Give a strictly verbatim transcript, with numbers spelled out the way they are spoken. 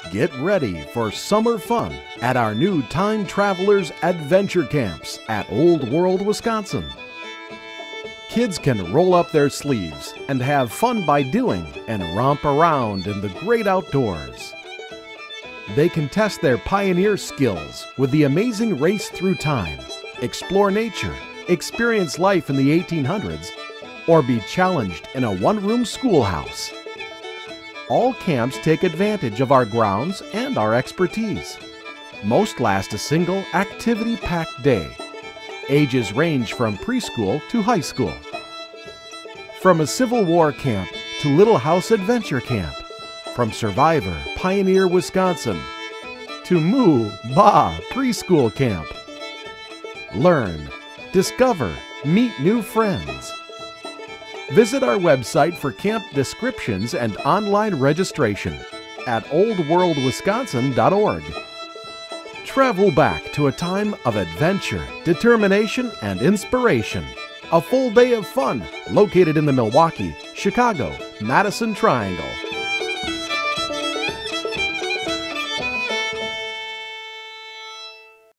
Get ready for summer fun at our new Time Travelers Adventure Camps at Old World, Wisconsin. Kids can roll up their sleeves and have fun by doing and romp around in the great outdoors. They can test their pioneer skills with the amazing race through time, explore nature, experience life in the eighteen hundreds, or be challenged in a one-room schoolhouse. All camps take advantage of our grounds and our expertise. Most last a single activity-packed day. Ages range from preschool to high school. From a Civil War camp to Little House Adventure Camp. From Survivor, Pioneer, Wisconsin to Moo Ba Preschool Camp. Learn, discover, meet new friends. Visit our website for camp descriptions and online registration at old world wisconsin dot org. Travel back to a time of adventure, determination, and inspiration. A full day of fun located in the Milwaukee, Chicago, Madison Triangle.